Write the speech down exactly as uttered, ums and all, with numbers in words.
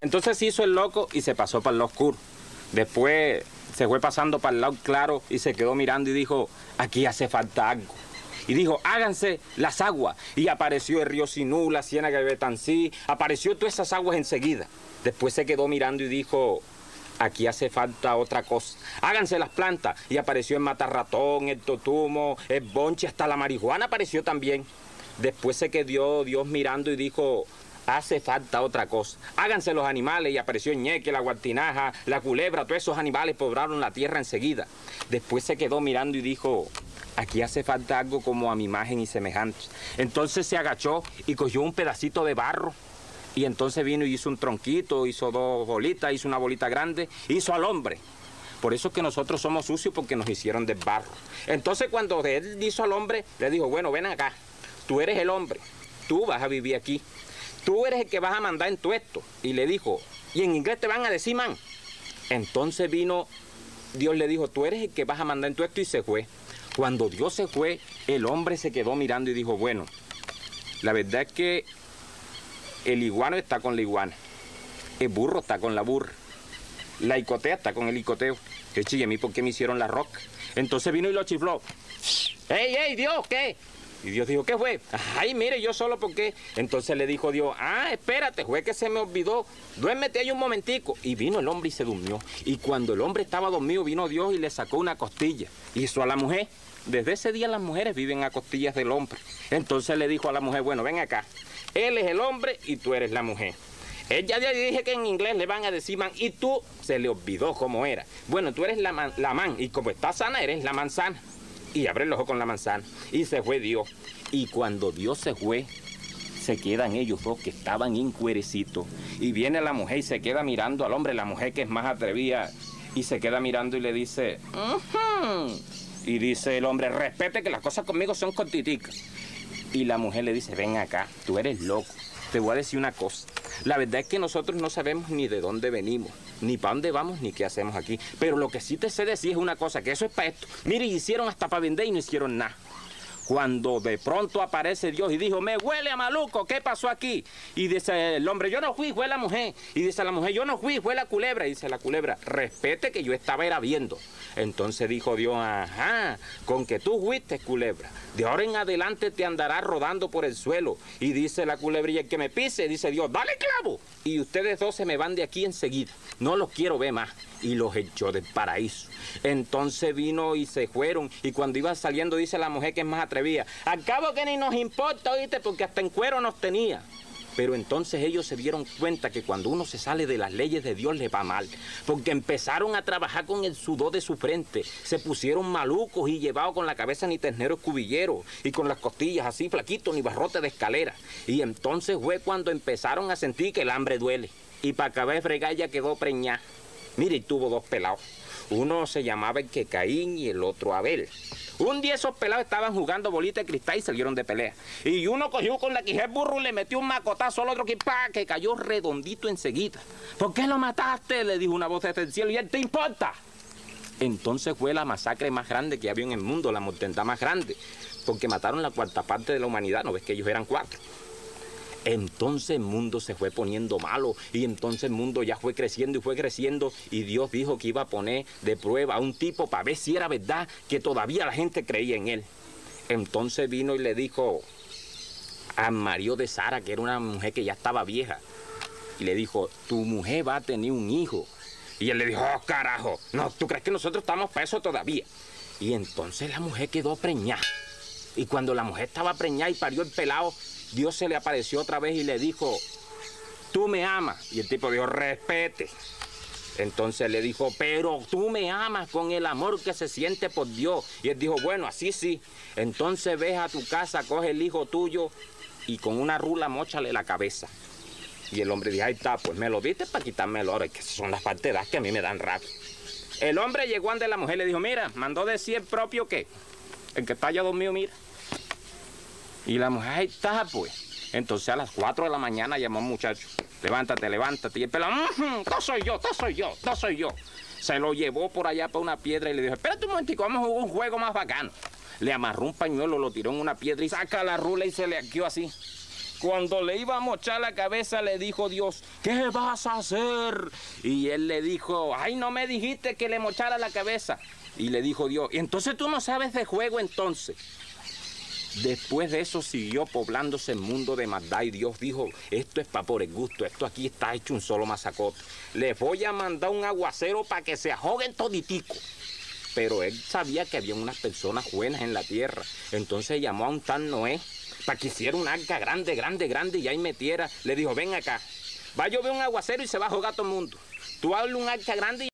Entonces se hizo el loco y se pasó para el lado oscuro. Después se fue pasando para el lado claro y se quedó mirando y dijo, aquí hace falta algo. Y dijo, háganse las aguas. Y apareció el río Sinú, la ciénaga de Betancí, apareció todas esas aguas enseguida. Después se quedó mirando y dijo, aquí hace falta otra cosa. Háganse las plantas. Y apareció el matarratón, el totumo, el bonche, hasta la marihuana apareció también. Después se quedó Dios mirando y dijo, hace falta otra cosa. Háganse los animales y apareció el ñeque, la guartinaja, la culebra, todos esos animales poblaron la tierra enseguida. Después se quedó mirando y dijo, aquí hace falta algo como a mi imagen y semejantes. Entonces se agachó y cogió un pedacito de barro y entonces vino y hizo un tronquito, hizo dos bolitas, hizo una bolita grande, hizo al hombre. Por eso es que nosotros somos sucios, porque nos hicieron de barro. Entonces cuando él hizo al hombre, le dijo, bueno, ven acá, tú eres el hombre, tú vas a vivir aquí. Tú eres el que vas a mandar en todo esto. Y le dijo, y en inglés te van a decir man. Entonces vino, Dios le dijo, tú eres el que vas a mandar en todo esto, y se fue. Cuando Dios se fue, el hombre se quedó mirando y dijo, bueno, la verdad es que el iguano está con la iguana, el burro está con la burra, la icotea está con el icoteo. Eche, ¿y a mí por qué me hicieron la roca? Entonces vino y lo chifló. ¡Ey, ey, Dios, qué! Y Dios dijo, ¿qué fue? Ay, mire, yo solo porque. Entonces le dijo Dios, ah, espérate, fue que se me olvidó. Duérmete ahí un momentico. Y vino el hombre y se durmió. Y cuando el hombre estaba dormido, vino Dios y le sacó una costilla. Hizo a la mujer. Desde ese día las mujeres viven a costillas del hombre. Entonces le dijo a la mujer, bueno, ven acá. Él es el hombre y tú eres la mujer. Ella ya dije que en inglés le van a decir man, y tú se le olvidó cómo era. Bueno, tú eres la man, la man y como está sana, eres la manzana. Y abre el ojo con la manzana. Y se fue Dios. Y cuando Dios se fue, se quedan ellos dos que estaban encuerecitos. Y viene la mujer y se queda mirando al hombre, la mujer que es más atrevida, y se queda mirando y le dice, uh-huh. Y dice el hombre, respete que las cosas conmigo son cortiticas. Y la mujer le dice, ven acá, tú eres loco. Te voy a decir una cosa. La verdad es que nosotros no sabemos ni de dónde venimos, ni para dónde vamos, ni qué hacemos aquí. Pero lo que sí te sé decir es una cosa, que eso es para esto. Mire, hicieron hasta para vender y no hicieron nada. Cuando de pronto aparece Dios y dijo, me huele a maluco, ¿qué pasó aquí? Y dice el hombre, yo no fui, fue la mujer. Y dice la mujer, yo no fui, fue la culebra. Y dice la culebra, respete que yo estaba era viendo. Entonces dijo Dios, ajá, con que tú fuiste, culebra, de ahora en adelante te andarás rodando por el suelo. Y dice la culebra, y el que me pise, dice Dios, dale clavo. Y ustedes dos se me van de aquí enseguida, no los quiero ver más. Y los echó del paraíso. Entonces vino y se fueron. Y cuando iban saliendo, dice la mujer que es más atrevida, al cabo que ni nos importa, oíste, porque hasta en cuero nos tenía. Pero entonces ellos se dieron cuenta que cuando uno se sale de las leyes de Dios le va mal. Porque empezaron a trabajar con el sudor de su frente. Se pusieron malucos y llevados con la cabeza ni terneros cubilleros. Y con las costillas así flaquitos ni barrotes de escalera. Y entonces fue cuando empezaron a sentir que el hambre duele. Y para acabar de fregar ya quedó preñada. Mire, y tuvo dos pelados. Uno se llamaba el que Caín y el otro Abel. Un día esos pelados estaban jugando bolita de cristal y salieron de pelea. Y uno cogió con la quijera el burro y le metió un macotazo al otro que, ¡pa!, que cayó redondito enseguida. ¿Por qué lo mataste?, le dijo una voz desde el cielo. ¿Y él te importa? Entonces fue la masacre más grande que había en el mundo, la mortandad más grande. Porque mataron la cuarta parte de la humanidad, ¿no ves que ellos eran cuatro? Entonces el mundo se fue poniendo malo y entonces el mundo ya fue creciendo y fue creciendo y Dios dijo que iba a poner de prueba a un tipo para ver si era verdad que todavía la gente creía en él. Entonces vino y le dijo a María de Sara, que era una mujer que ya estaba vieja, y le dijo, tu mujer va a tener un hijo. Y él le dijo, oh carajo, no, ¿tú crees que nosotros estamos para eso todavía? Y entonces la mujer quedó preñada. Y cuando la mujer estaba preñada y parió el pelado, Dios se le apareció otra vez y le dijo, tú me amas. Y el tipo dijo, respete. Entonces le dijo, pero tú me amas con el amor que se siente por Dios. Y él dijo, bueno, así sí. Entonces ves a tu casa, coge el hijo tuyo y con una rula móchale la cabeza. Y el hombre dijo, ahí está, pues me lo diste para quitármelo ahora, que esas son las parteras que a mí me dan rabia. El hombre llegó ante la mujer y le dijo, mira, mandó decir el propio que, el que está allá dormido, mira. Y la mujer, ahí está, pues. Entonces a las cuatro de la mañana llamó a un muchacho. Levántate, levántate. Y el pelado, mmm, no soy yo, no soy yo, no soy yo. Se lo llevó por allá para una piedra y le dijo, espérate un momentico, vamos a jugar un juego más bacano. Le amarró un pañuelo, lo tiró en una piedra y saca la rula y se le arqueó así. Cuando le iba a mochar la cabeza, le dijo Dios, ¿qué vas a hacer? Y él le dijo, ay, no me dijiste que le mochara la cabeza. Y le dijo Dios, ¿y entonces tú no sabes de juego entonces? Después de eso siguió poblándose el mundo de maldad y Dios dijo, esto es pa' por el gusto, esto aquí está hecho un solo masacote. Les voy a mandar un aguacero para que se ahoguen toditico. Pero él sabía que había unas personas buenas en la tierra. Entonces llamó a un tal Noé para que hiciera un arca grande, grande, grande y ahí metiera. Le dijo, ven acá, va a llover un aguacero y se va a ahogar todo el mundo. Tú hazle un arca grande y